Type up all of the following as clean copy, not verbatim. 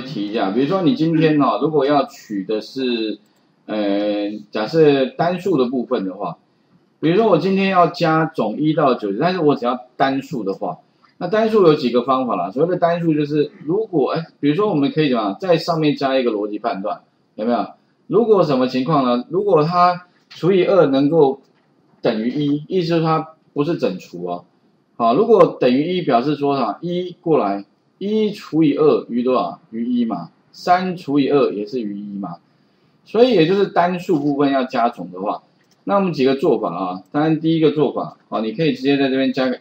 提一下，比如说你今天如果要取的是，假设单数的部分的话，比如说我今天要加总1到90，但是我只要单数的话，那单数有几个方法啦。所谓的单数就是，如果比如说我们可以怎么样，在上面加一个逻辑判断，有没有？如果什么情况呢？如果它除以2能够等于1，意思是它不是整除哦。好，如果等于1，表示说啥？1过来，1除以2余多少？余1嘛。3除以2也是余1嘛。所以也就是单数部分要加总的话，那我们几个做法啊。当然第一个做法，你可以直接在这边加个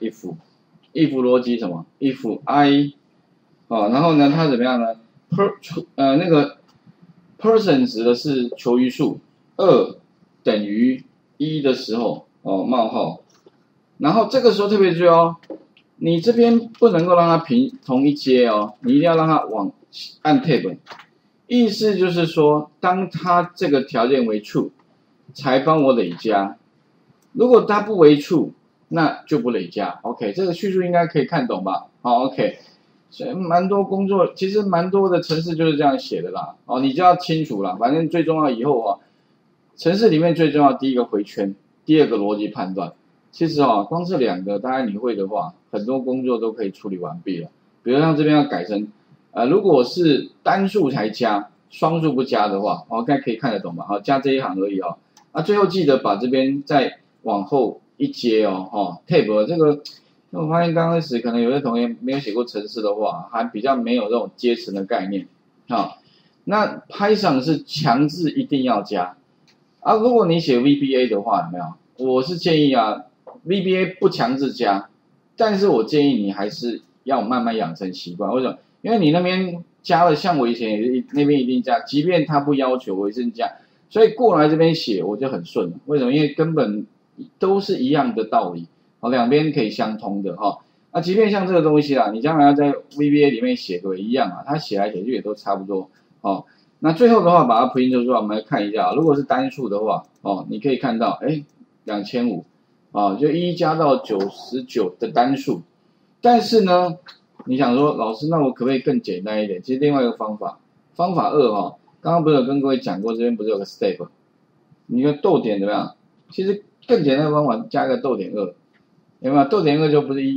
if 逻辑什么 if I， 然后呢它怎么样呢？那个 person 指的是求余数，2等于1的时候，冒号。然后这个时候特别注意哦，你这边不能够让它平同一阶哦，你一定要让它按 tab， 意思就是说，当它这个条件为 true， 才帮我累加。如果它不为 true， 那就不累加。OK， 这个叙述应该可以看懂吧？好 ，OK， 所以蛮多工作，其实蛮多的程式就是这样写的啦。你就要清楚啦，反正最重要以后程式里面最重要第一个回圈，第二个逻辑判断。其实光这2个，大概你会的话，很多工作都可以处理完毕了。比如像这边要改成，如果是单数才加，双数不加的话，应该可以看得懂吧？加这一行而已最后记得把这边再往后一阶tab 这个，我发现刚开始可能有些同学没有写过程式的话，还比较没有这种阶层的概念那 Python 是强制一定要加如果你写 VBA 的话，有没有？我是建议VBA 不强制加，但是我建议你还是要慢慢养成习惯。为什么？因为你那边加了，像我以前也是那边一定加，即便他不要求，我也是加，所以过来这边写我就很顺了。为什么？因为根本都是一样的道理，两边可以相通的那即便像这个东西啦，你将来要在 VBA 里面写个一样它写来写去也都差不多那最后的话，把它 print 出来，我们来看一下如果是单数的话你可以看到2500就1加到99的单数。但是呢，你想说老师，那我可不可以更简单一点？其实另外一个方法2刚刚不是有跟各位讲过，这边不是有个 step， 你看逗点怎么样？其实更简单的方法加个逗点2，有没有？逗点2就不是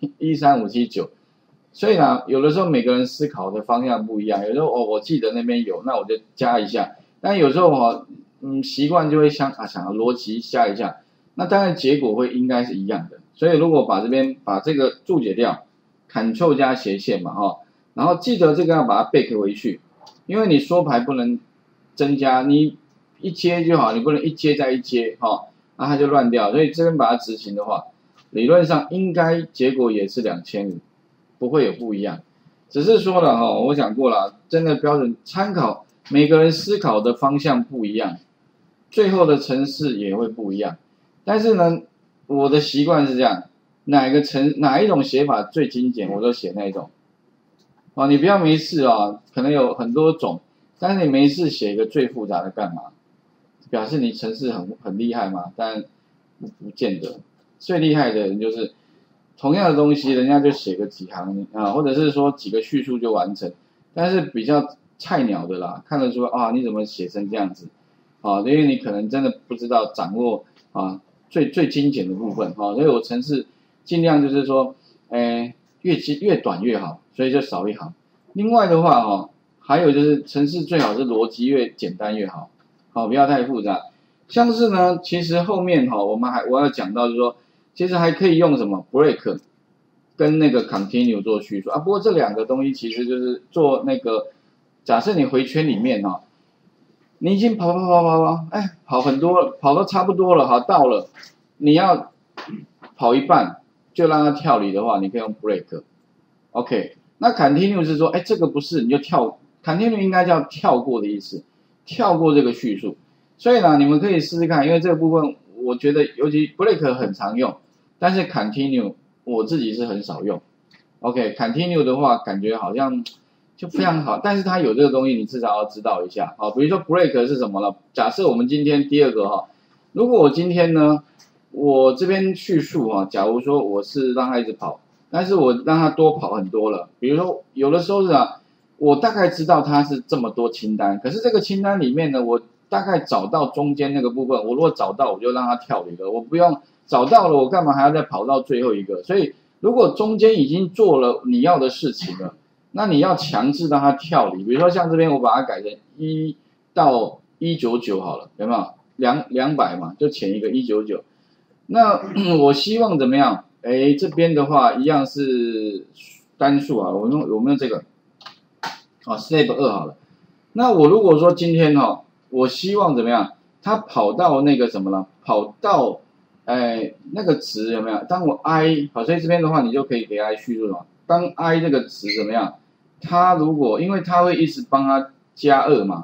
13579。所以呢，有的时候每个人思考的方向不一样，有时候我记得那边有，那我就加一下。但有时候习惯就会想逻辑加一下，那当然结果会应该是一样的。所以如果把这个注解掉 ，Ctrl 加斜线嘛然后记得这个要把它 back 回去，因为你缩排不能增加，你一阶就好，你不能一阶再一阶那它就乱掉。所以这边把它执行的话，理论上应该结果也是2500。不会有不一样，只是说了我讲过了，真的标准参考每个人思考的方向不一样，最后的程式也会不一样。但是呢，我的习惯是这样，哪一种写法最精简，我就写那一种。你不要没事可能有很多种，但是你没事写一个最复杂的干嘛？表示你程式很厉害嘛？但不见得，最厉害的人就是同样的东西，人家就写个几行或者是说几个叙述就完成。但是比较菜鸟的啦，看得出你怎么写成这样子因为你可能真的不知道掌握最精简的部分所以我程式尽量就是说，越短越好，所以就少一行。另外的话还有就是程式最好是逻辑越简单越好，不要太复杂。像是呢，其实后面我要讲到就是说，其实还可以用什么 break 跟那个 continue 做叙述不过这2个东西其实就是做那个，假设你回圈里面你已经跑很多了，跑到差不多了到了，你要跑一半就让它跳离的话，你可以用 break。OK， 那 continue 是说这个不是，你就跳 continue 应该叫跳过的意思，跳过这个叙述。所以呢，你们可以试试看，因为这个部分我觉得尤其 break 很常用，但是 continue 我自己是很少用。OK，continue 的话感觉好像就非常好，但是它有这个东西，你至少要知道一下比如说 break 是什么了？假设我们今天第2个如果我今天呢，我这边叙述假如说我是让它一直跑，但是我让它多跑很多了，比如说有的时候是我大概知道它是这么多清单，可是这个清单里面呢，我大概找到中间那个部分，我如果找到我就让它跳离了，我不用找到了，我干嘛还要再跑到最后一个？所以如果中间已经做了你要的事情了，那你要强制让它跳离，比如说像这边我把它改成1到199好了，有没有？200嘛，就前一个199。那我希望怎么样？哎，这边的话一样是单数啊，我有没有这个？step 2好了。那我如果说今天我希望怎么样？它跑到那个什么呢？跑到那个值有没有？当我 i 好，所以这边的话你就可以给 i 叙述什么？当 i 这个值怎么样？它如果因为它会一直帮它加2嘛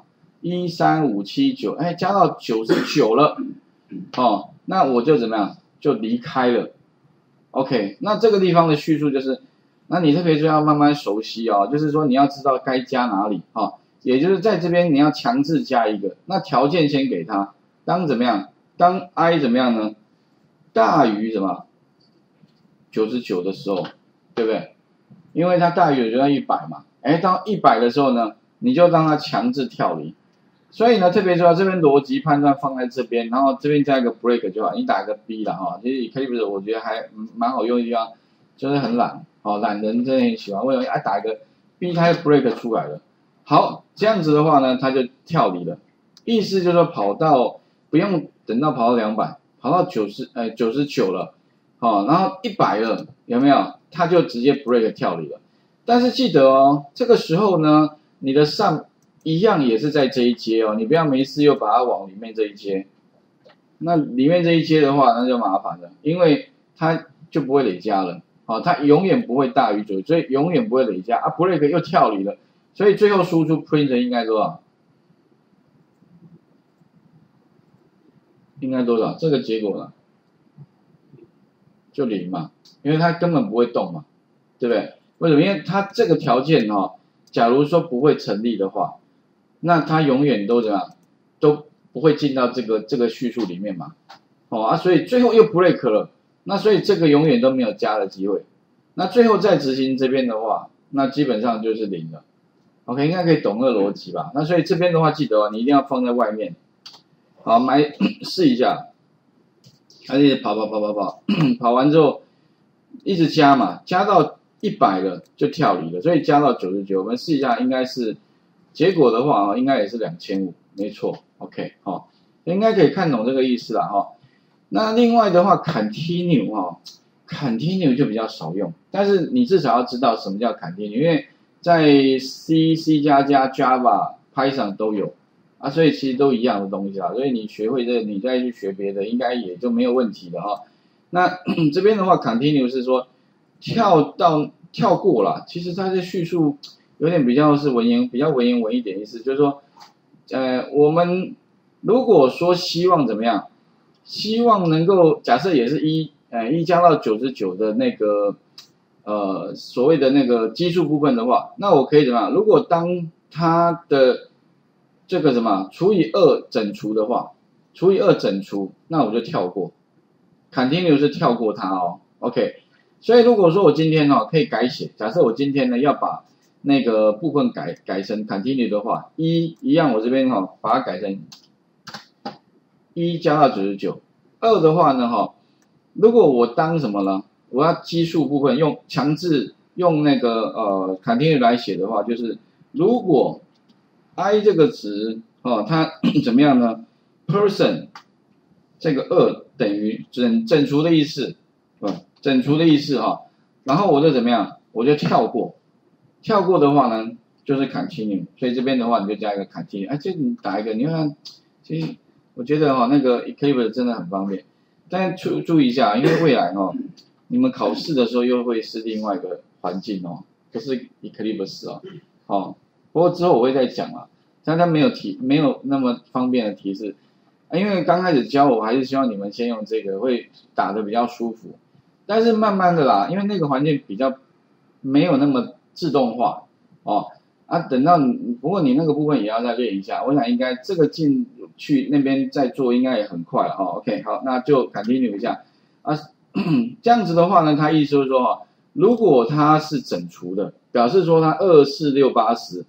，13579，加到99了，那我就怎么样？就离开了。OK， 那这个地方的叙述就是，那你特别就要慢慢熟悉就是说你要知道该加哪里也就是在这边你要强制加一个，那条件先给他，当怎么样？当 i 怎么样呢？大于什么？99的时候，对不对？因为它大于就要100嘛，当100的时候呢，你就让它强制跳离。所以呢，特别说这边逻辑判断放在这边，然后这边加一个 break 就好，你打一个 B 了其实 Eclipse 我觉得还蛮好用的地方，就是很懒懒人真的很喜欢，为什么打一个 B 它 break 出来了。好，这样子的话呢，它就跳离了，意思就是说跑到不用等到跑到200，跑到99了，然后100了，有没有？它就直接 break 跳离了。但是记得这个时候呢，你的上一样也是在这一阶你不要没事又把它往里面这一阶，那里面这一阶的话，那就麻烦了，因为它就不会累加了，它永远不会大于9，所以永远不会累加break 又跳离了，所以最后输出 print 应该多少？应该多少？这个结果呢？就0嘛，因为它根本不会动嘛，对不对？为什么？因为它这个条件假如说不会成立的话，那它永远都怎么样？都不会进到这个叙述里面嘛，所以最后又 break 了，那所以这个永远都没有加的机会，那最后再执行这边的话，那基本上就是0了。OK， 应该可以懂这个逻辑吧？那所以这边的话，记得你一定要放在外面，好，试一下，而且跑，跑完之后一直加嘛，加到100了就跳离了，所以加到99，我们试一下，应该是结果的话应该也是2500，没错 ，OK， 应该可以看懂这个意思啦那另外的话 ，continue 就比较少用，但是你至少要知道什么叫 continue， 因为在 C、C++、Java、Python 都有所以其实都一样的东西啦，所以你学会这个，你再去学别的，应该也就没有问题了那这边的话 ，continue 是说跳过啦，其实它的叙述有点比较是比较文言文一点意思，就是说，我们如果说希望怎么样，希望能够假设也是1加到99的那个所谓的那个基数部分的话，那我可以怎么样？如果当它的这个什么除以2整除的话，除以2整除，那我就跳过 ，continue 是跳过它，OK。所以如果说我今天可以改写，假设我今天呢要把那个部分改成 continue 的话，一样我这边把它改成1加到99，2的话呢如果我当什么呢？我要基数部分强制用那个continue 来写的话，就是如果 i 这个值它怎么样呢 ？person 这个2等于整除的意思，整除的意思然后我就怎么样？我就跳过的话呢，就是 continue， 所以这边的话你就加一个 continue，这你打一个，你看，其实我觉得那个 Eclipse 真的很方便，但注意一下，因为未来你们考试的时候又会是另外一个环境不是 Eclipse 不过之后我会再讲但它没有那么方便的提示，因为刚开始教我还是希望你们先用这个，会打得比较舒服。但是慢慢的啦，因为那个环境比较没有那么自动化等到不过你那个部分也要再练一下，我想应该这个进去那边再做应该也很快了OK， 好，那就 continue 一下这样子的话呢，它意思就是说如果它是整除的，表示说它2、4、6、8、10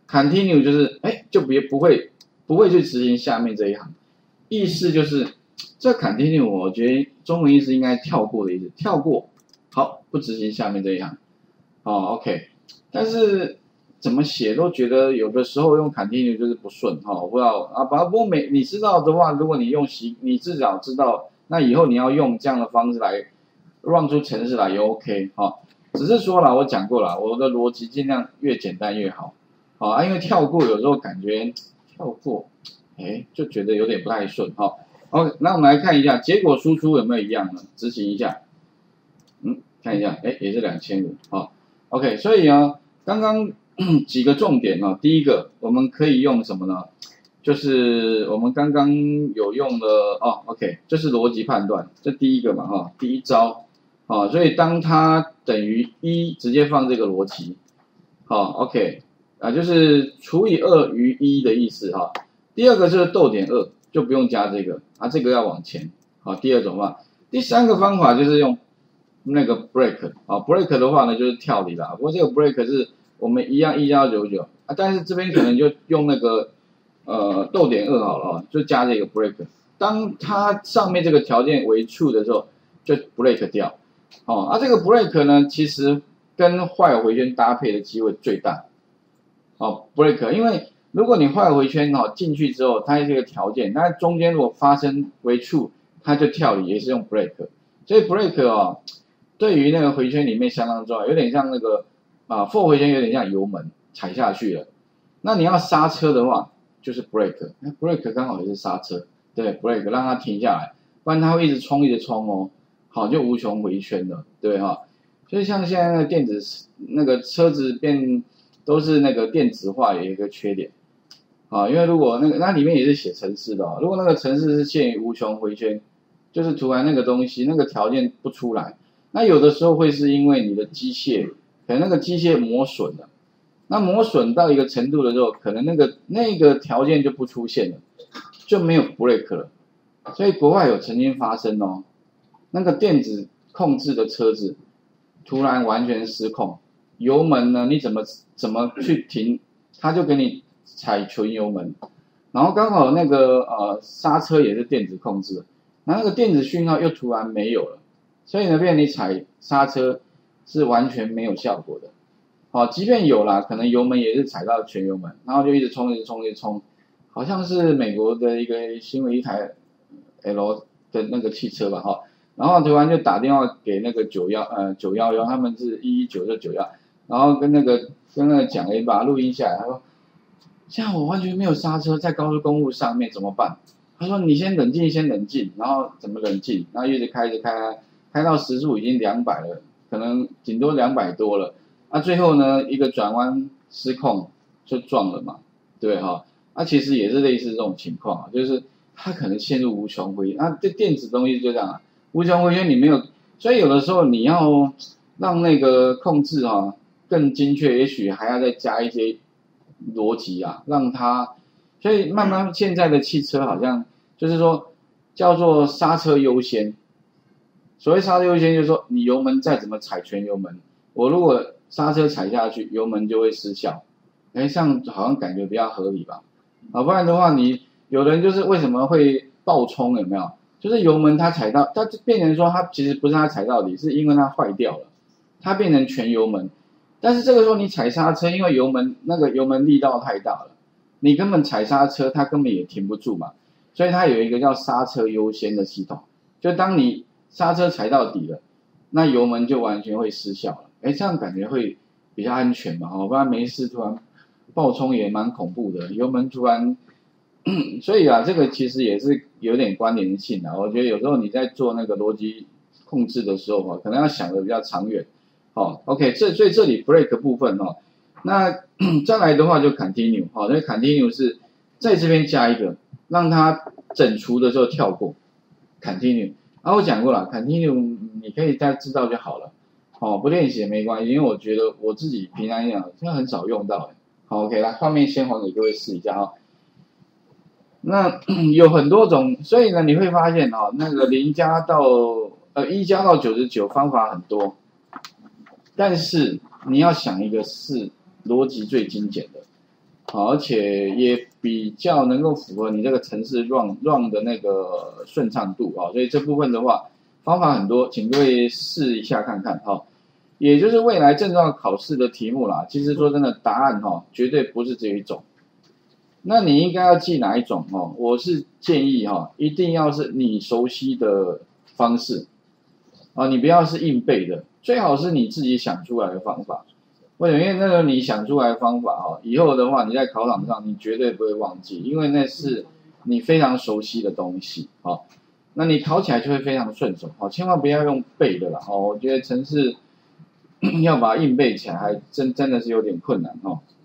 continue 就是不会去执行下面这一行，意思就是这 continue 我觉得中文意思应该跳过的意思，跳过，好，不执行下面这一行，OK， 但是怎么写都觉得有的时候用 continue 就是不顺我不知道啊，不过你知道的话，如果你你至少知道，那以后你要用这样的方式来 run 出程式来也 OK 只是说了，我讲过了，我的逻辑尽量越简单越好，因为跳过有时候感觉跳过，就觉得有点不太顺OK， 那我们来看一下结果输出有没有一样呢？执行一下，看一下，也是2500OK， 所以刚刚几个重点第一个我们可以用什么呢？就是我们刚刚有用的OK， 这是逻辑判断，这第一个嘛第一招所以当它等于1，直接放这个逻辑OK 就是除以2余1的意思第二个就是逗点2，就不用加这个这个要往前第二种方法。第三个方法就是用那个 break break 的话呢就是跳离啦，不过这个 break 是我们一样1加到99但是这边可能就用那个逗点2好了就加这个 break， 当它上面这个条件为 true 的时候就 break 掉这个 break 呢其实跟while回圈搭配的机会最大break， 因为如果你while回圈进去之后它这个条件，那中间如果发生为 true 它就跳离，也是用 break， 所以 break 对于那个回圈里面相当重要，有点像那个for 回圈有点像油门踩下去了，那你要刹车的话就是 break， 那 break 刚好也是刹车，对 break 让它停下来，不然它会一直冲就无穷回圈了，对所以像现在电子那个车子都是那个电子化，有一个缺点因为如果那里面也是写程式的如果那个程式是限于无穷回圈，就是突然那个东西那个条件不出来，那有的时候会是因为你的机械可能那个机械磨损了，那磨损到一个程度的时候，可能那个条件就不出现了，就没有 break 了，所以国外有曾经发生那个电子控制的车子突然完全失控，油门呢你怎么去停，它就给你踩纯油门，然后刚好那个刹车也是电子控制的，那个电子讯号又突然没有了，所以呢变成你踩刹车是完全没有效果的即便有啦，可能油门也是踩到全油门，然后就一直冲，好像是美国的一个新闻一台 L 的那个汽车吧然后突然就打电话给那个911，他们是119就91，然后跟那个讲把它录音下来，他说现在我完全没有刹车，在高速公路上面怎么办？他说你先冷静，然后怎么冷静，然后一直开到时速已经200了，可能顶多200多了，最后呢一个转弯失控就撞了嘛，对其实也是类似这种情况就是它可能陷入无穷回圈，这电子东西就这样无穷回圈你没有，所以有的时候你要让那个控制更精确，也许还要再加一些逻辑让它，所以慢慢现在的汽车好像就是说叫做刹车优先，所谓刹车优先就是说你油门再怎么踩全油门，我如果刹车踩下去油门就会失效，这样好像感觉比较合理吧不然的话你有人就是为什么会爆冲有没有，就是油门它踩到，它变成说它其实不是它踩到底，是因为它坏掉了，它变成全油门，但是这个时候你踩刹车，因为油门力道太大了，你根本踩刹车它根本也停不住嘛，所以它有一个叫刹车优先的系统，就当你刹车踩到底了，那油门就完全会失效了，这样感觉会比较安全嘛不然没事突然爆冲也蛮恐怖的，油门突然所以这个其实也是有点关联性我觉得有时候你在做那个逻辑控制的时候可能要想的比较长远OK， 所以这里 break 部分那再来的话就 continue 所以 continue 是在这边加一个，让它整除的时候跳过 continue， 我讲过了 continue 你可以大家知道就好了不练习也没关系，因为我觉得我自己平常讲真的很少用到OK， 来画面先还给各位试一下那有很多种，所以呢你会发现那个1加到99方法很多，但是你要想一个是逻辑最精简的， 好，而且也比较能够符合你这个程式 run 的那个顺畅度啊，所以这部分的话方法很多，请各位试一下看看哈。也就是未来证照考试的题目啦，其实说真的，答案绝对不是只有一种。那你应该要记哪一种哦？我是建议一定要是你熟悉的方式啊，你不要是硬背的，最好是你自己想出来的方法。为什么？因为那个你想出来的方法以后的话你在考场上你绝对不会忘记，因为那是你非常熟悉的东西那你考起来就会非常顺手千万不要用背的啦我觉得程式要把它硬背起来，还真的是有点困难